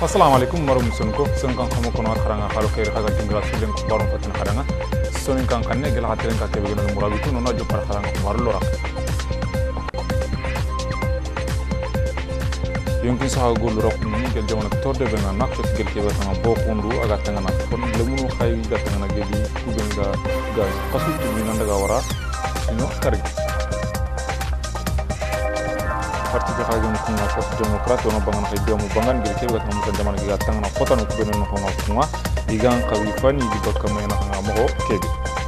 Assalamu alaikum warahmatullahi wabarakatuh. Sonin kan kamo kono akharanga khalo khair khaga tingra sulen ko baron fatin kharanga. Sonin kan kanne gel hatren ka tebe gel murabitu no na jo par kharanga ko marlo ra. Yonkin sa gol ro ko ni gel jamana torde be na nakto gel ke batana bo kondu aga tangana kon lemunu khay ga tangana geli ku ben ga kasu ni nanda ga wara no kargi. Parti Khadim kunga Parti Demokrat ono bangan kay mu bangan gel ke gat namu zaman gi gatang na kota no kubeno no kunga igang kawi fani di bakka mena nga mo kebi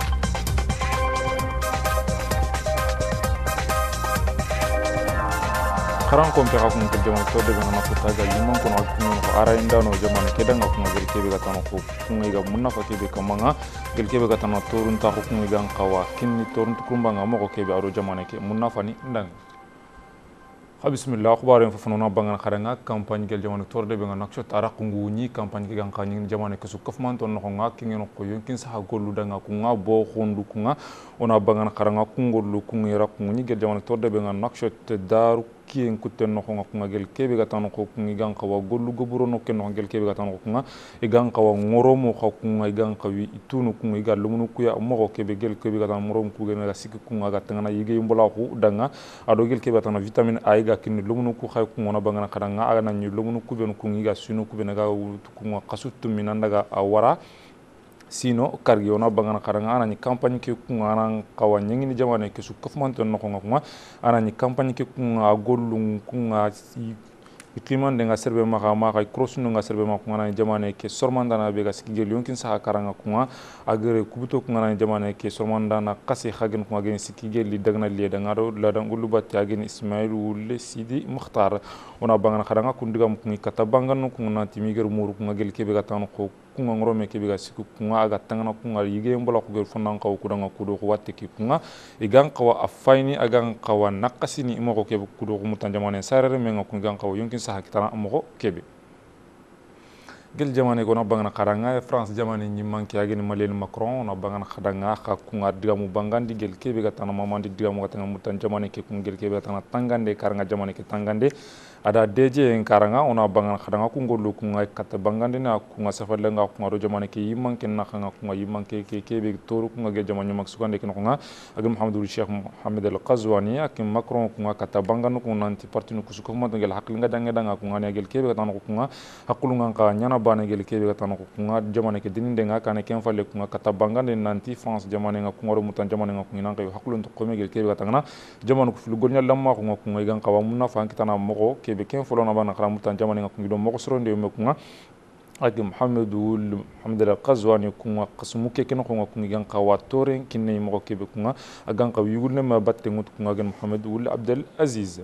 kharan ko pe khakun ke zaman to de na kota ga yimon ko no kunga ara inda no zaman ke danga kunga gel ke gatano ko kunga ga munna fa kebe kamanga gel ke gatano torun ta ko kunga gang kawa kinni torun tukumba nga mo ko kebe aro zaman ke munna fani ndang Bismillah akhbarin fafanona bangan kharanga campagne gel jamana torde be ngana shot ara kungu ni campagne ge ganka ni jamana ke su kafman ton no nga kingen ko yonkin sa gollu danga kunga bo khondu kunga ona bangan kharanga kungollu kungira kungu ni gel jamana torde be ngana shot daru kien kutten no nga gel kebe gatano ko kungi ganka wa gollu goburo no ken no gel kebe gatano ko kunga e ganka wa ngoromo kunga ganka wi itunu kunga gal lumunu kuya mo kebe gel kebe gatano morom ku gena sikki kunga gatanga yige mbola ko danga ado gel kebe gatano vitamine A ga kinni lumunu ku khay ku ngona bangana kadanga aga nanyu lumunu ku ben ku ngiga sunu ku ben ga ku nga kasuttu minanda ga awara sino kargi ona bangana kadanga anani campagne ke ku ngana kawa nyengi ni jamane ke su kafmanto no ko nga anani campagne ke ku nga gollu ku nga ikliman denga serbe ma kay crossunu nga serbe ma ku ngana jamane ke sormandana be ga sikigel yonkin sa karanga ku nga agere kubuto ku ngana jamane ke sormandana kasi khagen ku ngene sikigel li dagna li danga do la dangulu batta gen Ismail wul Sidi Mukhtar ona bangana kadanga ku ndigam ku kata bangan ku ngana timiger muru ku ngel kebe gatano ko ku ngorome kebe ga siku ku nga aga tangana ku nga yige mbola ku gel fonan kaw ku danga ku do ko watte ki ku nga igan kawa afaini agan kawa nakasini mo ko kebe ku do ko mutan jamane sarere men ku gan kaw yonkin sa kitana mo kebe gel jamane ko na bangana karanga France jamane ni manki ageni Emmanuel Macron na bangana khadanga kha ku nga digamu bangandi gel kebe gatana mamandi digamu gatana mutan jamane ke ku gel kebe gatana tangande karanga jamane ke tangande ada DJ en karanga ona bangan khadanga ku ngollu ku nga kata bangande na ku nga safalle nga ku nga do jamane ke yimanke na khanga ku nga yimanke ke kebe toru ku nga gel jamane mak sukande ke no nga ag Muhammadu Sheikh Mohammed Al Qazwani ak Macron ku nga kata banganu ku nanti parti no ku su ko mo gel hakli nga danga danga ku nga ne gel kebe gatana ku nga hakulu nga ka nyana bana gel kebe gatana ku nga jamane ke dininde nga kana ken falle ku nga kata bangande nanti France jamane nga ku nga do mutan jamane nga ku nga ko hakulu to ko me gel kebe gatana jamane ku fil golnya lamma ku nga gan kawa munna fa kitana mo be ken folona bana khara mutan jamane nga kungido moko soronde me kunga ak Muhammad Al Qazwani kunga qasmu ke ken kunga kungi gan kawa toren kinne moko kebe kunga agan kaw yugulne ma batte ngut kunga gan Muhammad wul Abdel Aziz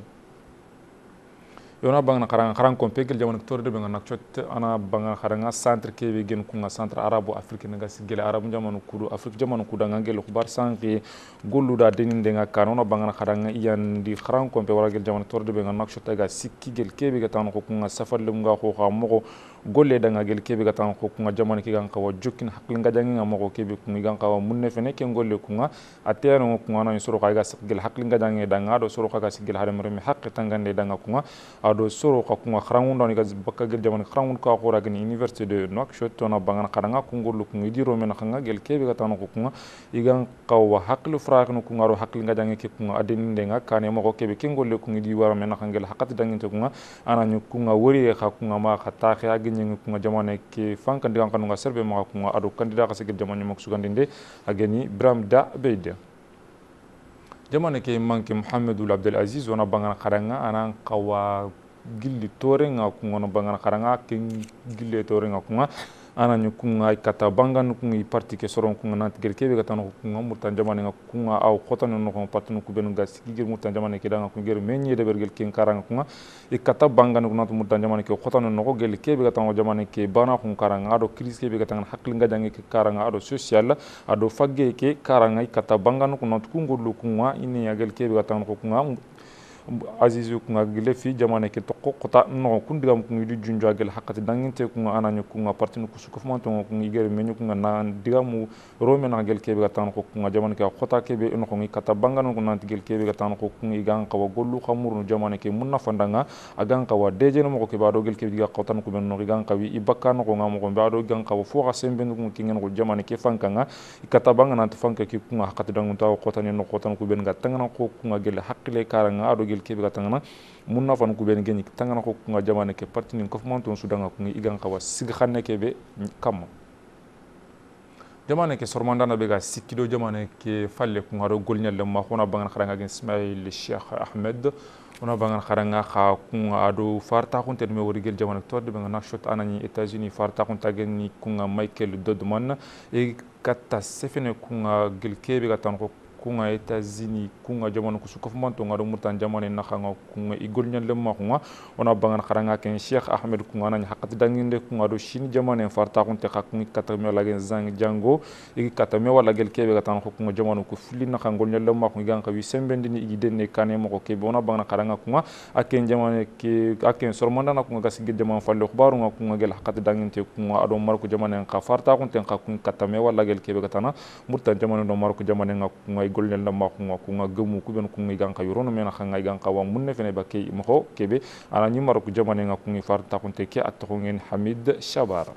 yona bangana kharan ko pegel jamane torde be ngana chot ana bangana kharanga centre kebe gen kunga centre arabo afrique nga sigel arabu jamanu kudu afrique jamanu kudu ngel khubar sanki gollu da deninde nga kanona bangana kharanga iyan di kharan ko pe waragel jamane torde be ngana chot ga sikki gel kebe ga tan ko kunga safallum nga ko mo golle da nga gel kebe ga tan ko kunga jamane ki gan kawa jokkin hakli nga jangi nga mo kebe kunga gan kawa munne fene ken golle kunga ateno kunga na soro ga sikgel hakli nga jangi da nga do soro ga sikgel haram remi hakki tangande da nga kunga ado soro ka kunga khrangun doni ga bakka gel jamane khrangun ka khora gani université de Nouakchott na bangana kharanga kungolu kungi diro men khanga gel kebe ga tan ko kunga igan kawa haklu fraq no kunga ro hakli nga jangi ke kunga adeni ndenga kane mo ko kebe ken golle kungi di wara men khangel hakati danginte kunga ananyu kunga wori kha kunga ma khata kha ginyi kunga jamane ke fanka ndigan kanunga serbe ma kunga ado candidat ka segel jamane mo sugandinde ageni Bram da Beide jamane ke manki Muhammad Abdel Aziz wana bangana kharanga anan kawa gilli tore nga kunga no bangana kharanga ken gille tore nga kunga ananyu kunga kata bangan kunga parti ke soron kunga nat gel kebe gata no kunga mutan jamane nga kunga aw khotano no ko patnu ku benu gas gigir mutan jamane ke danga kunga gel menye de bergel ken karanga kunga kata bangan kunga mutan jamane ke khotano no ko gel kebe gata no jamane ke bana kunga karanga ado crise kebe gata hakli nga jange ke karanga ado social ado fagge ke karanga kata bangan kunga ngollu kunga ini ya gel kebe gata no kunga Azizu kunga gile fi jamane ke tokko kota no kundigam kungi du junja gel hakati danginte kunga ananyu kunga partinu kusukufmanto kungi igere menyu kunga na digamu rome na gel kebe gatan ko kunga jamane ke kota kebe no kungi kata bangano kunga gel kebe gatan ko kungi gan kawa gollu khamuru jamane ke munna fandanga agan kawa deje no ko ke bado gel kebe ga kotan ko ben no gan kawi ibakka no ko ngamo ko bado gan kawa fo ga sembe no kungi ngeno ko jamane ke fankanga kata bangana to fanka ke kunga hakati dangunta ko kotan no kotan ko ben ga tangana ko kunga gel hakile karanga ado gel kebe gatangana munna fan ku ben geni tangana ko kunga jamane ke partini ko fmanton sudanga kungi igan kawa sig xanne kebe kam jamane ke sormandana be ga sikkido jamane ke falle kunga do golnyal ma khona bangan kharanga gen Ismail Cheikh Ahmed ona bangan kharanga kha kunga ado farta khunte me wori gel jamane torde be ngana shot anani États-Unis farta khunta gen ni kunga Michael Dodman e katta sefene kunga gel kebe gatan ko kunga États-Unis kunga jamana ku sukofmanto ngado murtan jamane nakhanga kunga igol nyalle ma kunga ona bangan kharanga ken Cheikh Ahmed kunga nanya hakati danginde kunga do shin jamane farta kunte khakmi katame la gen zang jango igi katame wala gel kebe gatan ko kunga jamana ku fili nakhangol nyalle ma kunga gan kawi sembendi ni igi denne kane mo ko kebe ona bangan kharanga kunga aken jamane ke aken sormanda na kunga gasige jamane falle khbaru nga kunga gel hakati danginte kunga ado marko jamane ka farta kunte khakmi katame wala gel kebe gatana murtan jamane do marko jamane nga kunga gollen la makuma kunga gemu ku ben kunga ganka yorono mena khanga ganka wa munne fene bakke mo kebe ala ni marku jamane nga kungi farta kunte ke atto ngen Hamid Shabara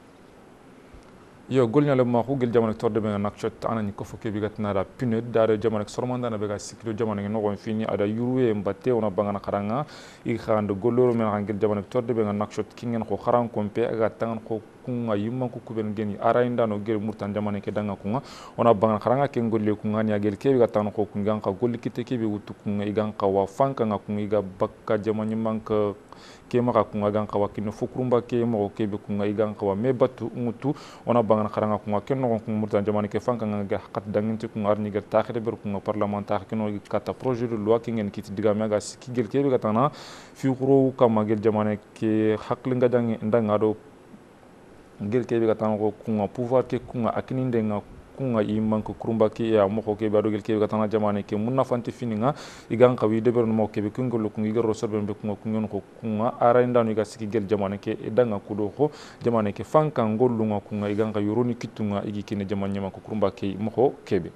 yo golnya le ma khugel jamane torde be nak chot anani ko fo kebe gatna da puned da jamane sormanda na be ga sikilo jamane no gon fini ada yuruwe mbatte ona bangana kharanga I khande goloro men khangel jamane torde be nak chot kingen ko kharan kompe aga tangan ko kunga yimman ko kuben geni arainda no gel murtan jamane ke danga kunga ona bangana kharanga ken golle kunga nya gel kebe gatan ko kunga ka golli kite kebe wutu kunga igan ka wa fanka nga kunga iga bakka jamane manka ke maka kunga gan kawa kino fukurumba ke mo ke be kunga igan kawa me batu ngutu ona bangan kharanga kunga ken no kunga murtan jamane ke fanka nga ga hakat danginti kunga arni ga takhire ber kunga parlementaire kino kata projet de loi kingen kiti diga mega sikigel ke be gatana fi khuro kama gel jamane ke haklinga dangi ndanga do gel ke be gatana ko kunga pouvoir ke kunga akini ndenga kunga imman ko kurumba ke ya mo ko ke bado gel ke gatana jamane ke munna fanti fininga igan kawi deber mo ke be kungol ko ngiro sorbe be kunga kungon ko kunga ara ndanu ga siki gel jamane ke danga kudo ko jamane ke fanka ngollunga kunga igan ka yoroni kitunga igi kine jamane ma ko kurumba ke mo ko kebe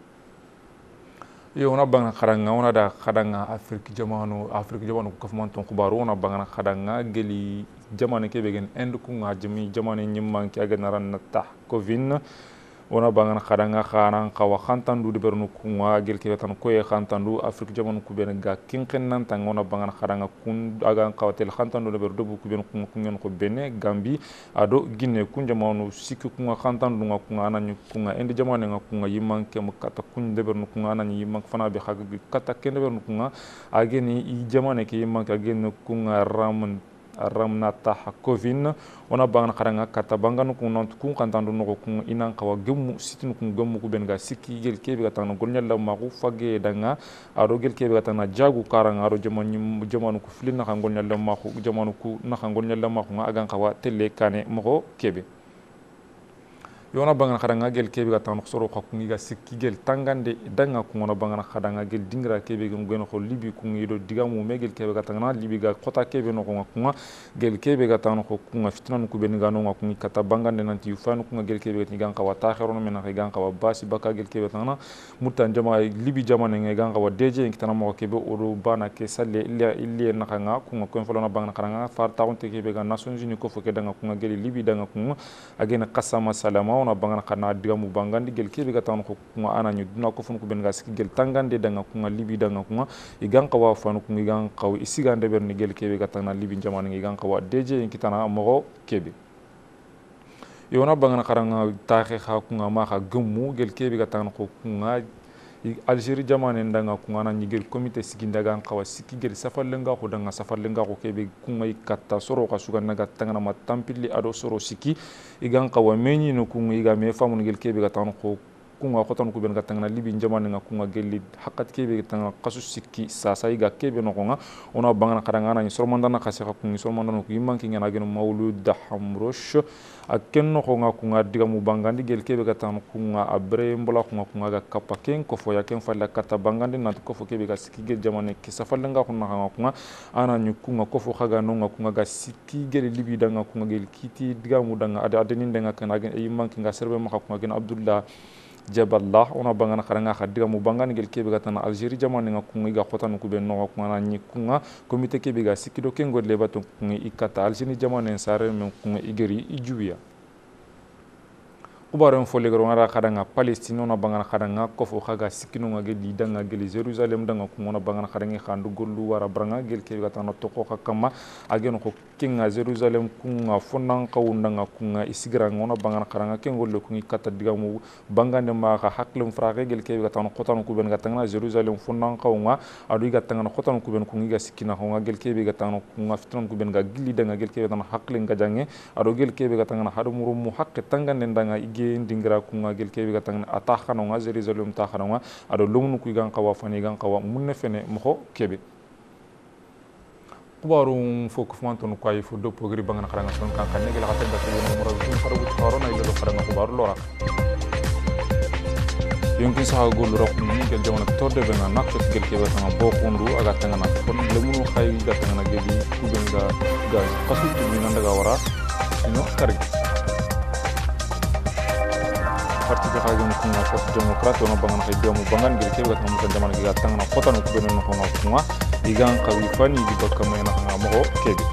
yo ona bangana kharanga ona da khadanga Afrique jamanu ko kafmanton khubaru ona bangana khadanga geli jamane ke be gen end kunga jami jamane nyimman ke aga naran ta covid ona bangan khadanga kharan kawa khantandu de bernu kunga gel ke tan koye khantandu Afrique jamanu ku ben ga kinken nan tan ona bangan khadanga kun aga kawatel khantandu de berdu ku ben kunga ko bene Gambie ado Guinée kun jamanu sikku kunga khantandu nga kunga anani kunga endi jamanu nga kunga yimman ke mu kata kun de bernu kunga anani yimman fana be khag kata ken de bernu kunga ageni I jamanu ke yimman ka gen kunga ramna taha kovin ona bangana kharanga kata banganu kun non kun kantandu no kun inan kawa gemu sitin kun gemu ku ben ga sikki gel kebe gatana golnya la ma ku fage danga aro gel kebe gatana jagu karanga aro jamanu ku filina kan golnya la ma ku jamanu ku na kan golnya la ma ku agan kawa telle kane mo kebe yona bangana khadanga gel kebe gatana soro khakku ga sikki gel tangande danga ku ngona bangana khadanga gel dingra kebe ngeno ko libi ku ngido digamu me gel kebe gatana libi ga khota kebe no ko kunga gel kebe gatana ko kunga fitnan ku ben ngano nga ku kata bangande nanti yufanu ku gel kebe ni gan kawa takhirono men na gan kawa basi baka gel kebe tana mutan jama libi jamane ngi gan kawa deje kitana mo kebe odo bana ke salle illi na khanga kunga ko folona bangana khadanga far taunte kebe ga Nations Unies ko foke danga kunga gel libi danga kunga agena qasama salama ona bangana khana digamu bangandi gel kebe gatana ko kunga ananyu duna ko fon ko ben ga siki gel tangande danga kunga libi danga kunga igan kawa fanu kunga igan kaw isigande berni gel kebe gatana libi jamane igan kawa deje kitana mo kebe yona bangana kharanga taxe kha kunga ma kha gemu gel kebe gatana ko kunga Algérie jamane ndanga kunga na nyigel comité sigindaga kawa siki gel safalenga ko danga safalenga ko kebe kunga ikata soro ka suga naga tangana matampili ado soro siki igan kawa menyi no kunga iga me famun gel kebe gatana ko kunga khotan ku ben gatanga libi jamane nga kunga gelli hakat kebe tanga qasu sikki sasa iga kebe no nga ona bangana kadanga na sormandana khase kungi sormandana ku yimman kinga na geno maulud hamrosh akenno nga kunga diga mu bangandi gel kebe gatanga kunga abre mbola kunga ga kappa ken ko fo ya ken falla kata bangandi na ko fo kebe ga sikki gel jamane ki safalanga kunga ana nyukunga ko fo khaga no nga kunga ga sikki gel libi danga kunga gel kiti diga mu danga adenin danga kana gen yimman kinga serbe ma kunga gen abdullah jaballah ona bangana karanga khadiga mu bangani gel kebe gatana algerie jamane nga kunga ga khotanu ku ben no kunga na nyikunga komite kebe ga sikido kengo le bato kunga ikata algerie jamane sare men kunga igeri ijuya kubaron fo legoro ngara kadanga palestine ona bangana kadanga ko fo khaga sikino nga gel danga gel jerusalem danga ko ona bangana kadangi khandu gollu wara branga gel kebe gatana to ko kama ageno ko kinga jerusalem kunga fonan kawundanga kunga isigra ngona bangana kadanga kengo le kungi kata diga mu bangande ma ka haklum frage gel kebe gatana khotanu ku ben gatanga jerusalem fonan kawunga adu gatanga khotanu ku ben kungi ga sikina ko gel kebe gatana kunga fitron ku ben ga gilli danga gel kebe gatana haklen ga jange adu gel kebe gatana hadu murum hakke tangande danga dingira kunga gel kebe gatanga atakhano nga jerusalem takhano nga ado lomnu ku gan qawa fani gan qawa munne fene moko kebe kubaru fok fanton ko ay fu do pogri bangana kharanga son kan kan negela khatta bakri no mura tun farabu tarona ila do kharanga kubaru lora yonkin sa gol rok ni gel jamana torde be na nakto gel kebe tanga bo khundu aga tanga na kon lemunu khay gatanga na geli ku benga ga qasu tu ni nandaga wara no kargi parti de rajo kunga parti demokrat ono bangan kay demu bangan gel kebe gatanga mutan jamana gi gatanga na khotanu ku benen no kunga igan qawi fani di bakka mayna nga mo kebe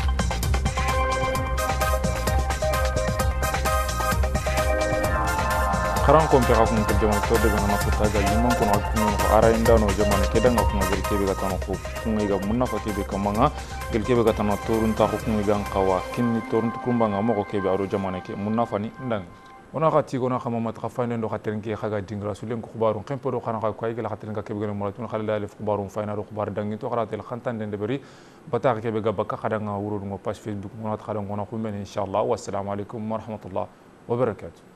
kharan ko mpe khakun ko jamana to de ngana ko taga yimman ko no ko ara inda no jamana kedanga ko ngel kebe gatano ko kunga munna ko kebe kamanga gel kebe gatano torun ta ko kunga gan qawa kinni torun tukumba nga mo ko kebe aro jamana ke munna fani ndang ona khati gona khama mat khafane ndo khaten ke khaga dingra sulen ko khabaru khempo do khana ko ay gel khaten ga kebe gel muratun khala dal khabaru fayna do khabar dangi to kharatel khantan den de bari bata kebe ga bakka khada nga wuro ngo page facebook mo nat khada ngona ko men inshallah wassalamu alaikum wa rahmatullah wa barakatuh.